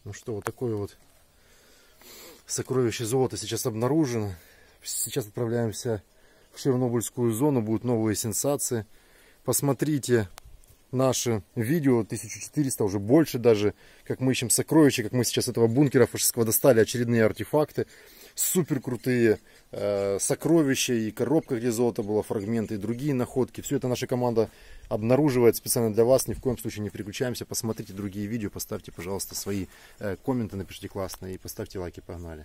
Ну что, вот такое вот сокровище золота сейчас обнаружено. Сейчас отправляемся в Чернобыльскую зону, будут новые сенсации. Посмотрите наши видео, 1400, уже больше даже, как мы ищем сокровища, как мы сейчас этого бункера фашистского достали очередные артефакты. Супер крутые сокровища и коробка, где золото было, фрагменты и другие находки. Все это наша команда обнаруживает специально для вас. Ни в коем случае не переключаемся. Посмотрите другие видео, поставьте, пожалуйста, свои комменты, напишите классно и поставьте лайки. Погнали.